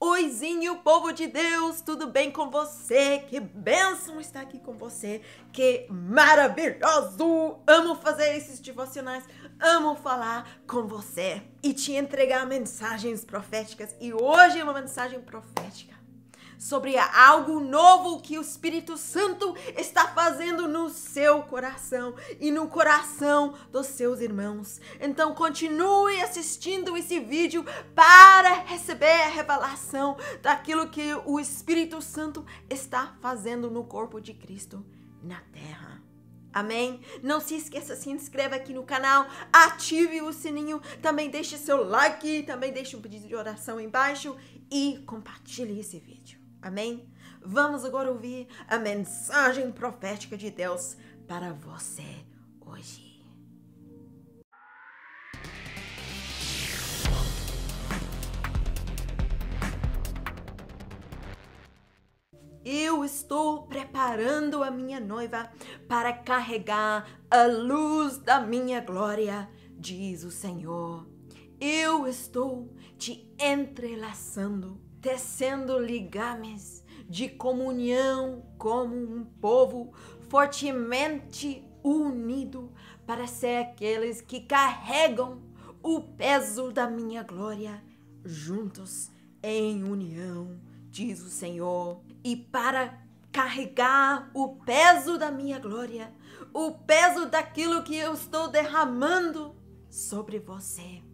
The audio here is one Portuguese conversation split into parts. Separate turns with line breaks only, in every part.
Oizinho, povo de Deus, tudo bem com você? Que bênção estar aqui com você, que maravilhoso! Amo fazer esses devocionais, amo falar com você e te entregar mensagens proféticas. E hoje é uma mensagem profética sobre algo novo que o Espírito Santo está fazendo no seu coração e no coração dos seus irmãos. Então continue assistindo esse vídeo para receber a revelação daquilo que o Espírito Santo está fazendo no corpo de Cristo na terra. Amém? Não se esqueça, se inscreva aqui no canal, ative o sininho, também deixe seu like, também deixe um pedido de oração embaixo e compartilhe esse vídeo. Amém? Vamos agora ouvir a mensagem profética de Deus para você hoje. Eu estou preparando a minha noiva para carregar a luz da minha glória, diz o Senhor. Eu estou te entrelaçando, tecendo ligames de comunhão como um povo fortemente unido para ser aqueles que carregam o peso da minha glória juntos em união, diz o Senhor. E para carregar o peso da minha glória, o peso daquilo que eu estou derramando sobre você,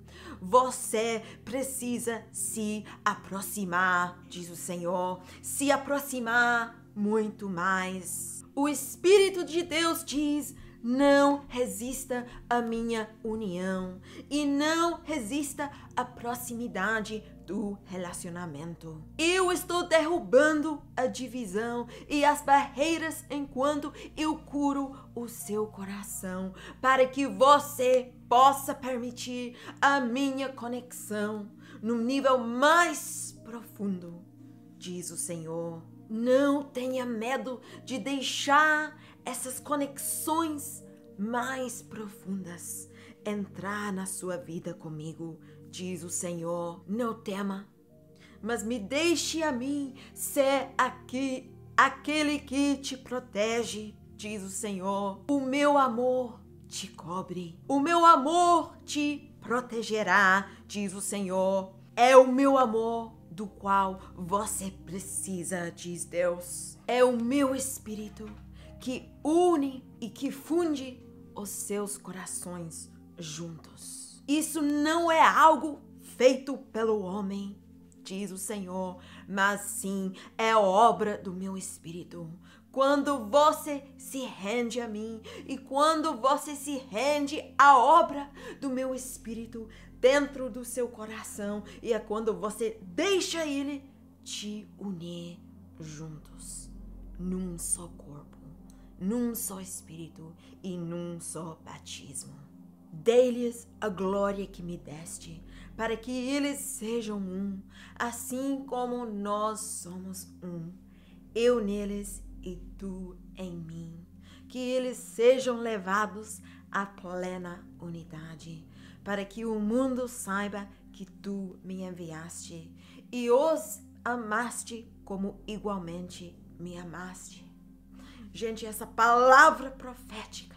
você precisa se aproximar, diz o Senhor, se aproximar muito mais. O Espírito de Deus diz: não resista à minha união e não resista à proximidade do relacionamento. Eu estou derrubando a divisão e as barreiras enquanto eu curo o seu coração, para que você possa permitir a minha conexão no nível mais profundo, diz o Senhor. Não tenha medo de deixar essas conexões mais profundas entrar na sua vida comigo, diz o Senhor. Não tema, mas me deixe a mim ser aqui aquele que te protege, diz o Senhor. O meu amor te cobre, o meu amor te protegerá, diz o Senhor. É o meu amor do qual você precisa, diz Deus. É o meu Espírito que une e que funde os seus corações juntos. Isso não é algo feito pelo homem, diz o Senhor, mas sim é obra do meu Espírito. Quando você se rende a mim e quando você se rende à obra do meu Espírito dentro do seu coração, e é quando você deixa ele te unir juntos, num só corpo, num só Espírito e num só batismo. Dei-lhes a glória que me deste, para que eles sejam um, assim como nós somos um, eu neles e tu em mim, que eles sejam levados à plena unidade, para que o mundo saiba que tu me enviaste e os amaste como igualmente me amaste. Gente, essa palavra profética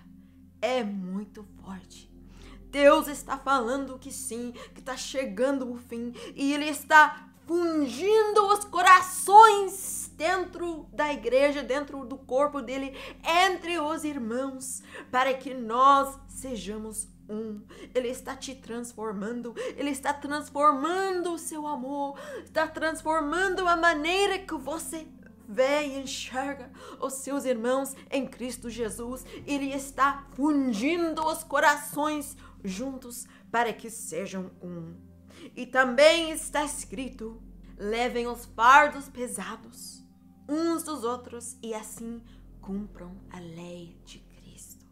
é muito forte. Deus está falando que sim, que está chegando o fim e Ele está fundindo os corações dentro da igreja, dentro do corpo dele, entre os irmãos, para que nós sejamos um. Ele está te transformando, Ele está transformando o seu amor, está transformando a maneira que você vê e enxerga os seus irmãos em Cristo Jesus. Ele está fundindo os corações juntos para que sejam um. E também está escrito: levem os fardos pesados uns dos outros e assim cumpram a lei de Cristo.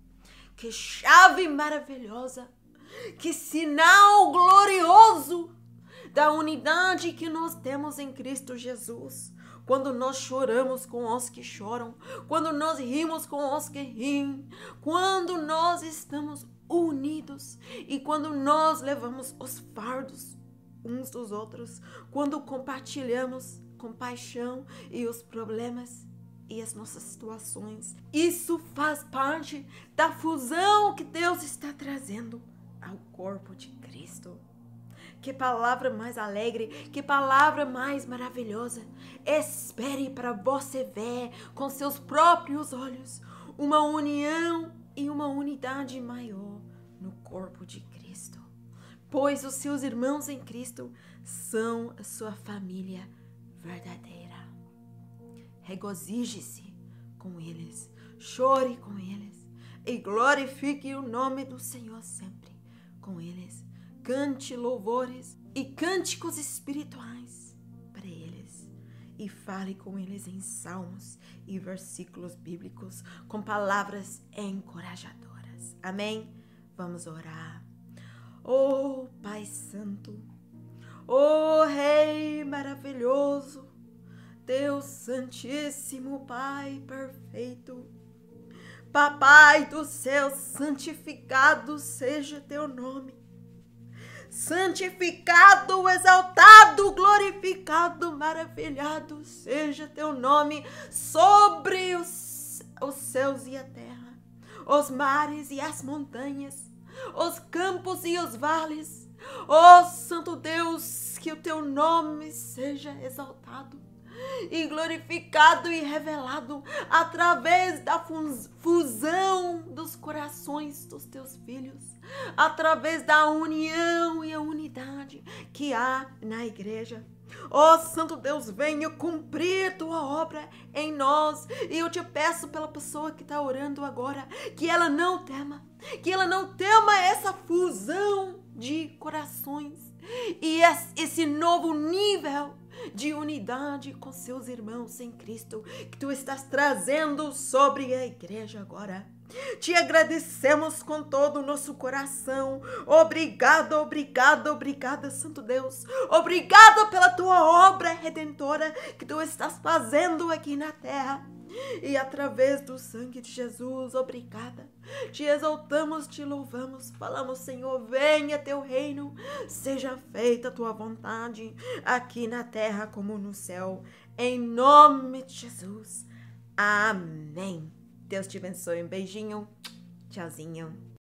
Que chave maravilhosa, que sinal glorioso da unidade que nós temos em Cristo Jesus. Quando nós choramos com os que choram, quando nós rimos com os que riem, quando nós estamos unidos e quando nós levamos os fardos uns dos outros, quando compartilhamos compaixão e os problemas e as nossas situações. Isso faz parte da fusão que Deus está trazendo ao corpo de Cristo. Que palavra mais alegre, que palavra mais maravilhosa. Espere para você ver com seus próprios olhos uma união e uma unidade maior no corpo de Cristo. Pois os seus irmãos em Cristo são a sua família verdadeira. Regozije-se com eles, chore com eles e glorifique o nome do Senhor sempre com eles. Cante louvores e cânticos espirituais para eles e fale com eles em salmos e versículos bíblicos com palavras encorajadoras. Amém? Vamos orar. Oh Pai Santo, oh Rei maravilhoso, Deus Santíssimo, Pai perfeito, Papai do céu, santificado seja teu nome. Santificado, exaltado, glorificado, maravilhado seja teu nome sobre os céus e a terra, os mares e as montanhas, os campos e os vales. Ó Santo Deus, que o teu nome seja exaltado e glorificado e revelado através da fusão dos corações dos teus filhos, através da união e a unidade que há na igreja. Ó Santo Deus, venha cumprir tua obra em nós. E eu te peço pela pessoa que está orando agora, que ela não tema essa fusão de corações e esse novo nível de unidade com seus irmãos em Cristo que tu estás trazendo sobre a igreja agora. Te agradecemos com todo o nosso coração. Obrigada, obrigada, obrigada, Santo Deus. Obrigada pela tua obra redentora que tu estás fazendo aqui na terra. E através do sangue de Jesus, obrigada. Te exaltamos, te louvamos. Falamos, Senhor, venha teu reino. Seja feita a tua vontade aqui na terra como no céu. Em nome de Jesus. Amém. Deus te abençoe. Um beijinho. Tchauzinho.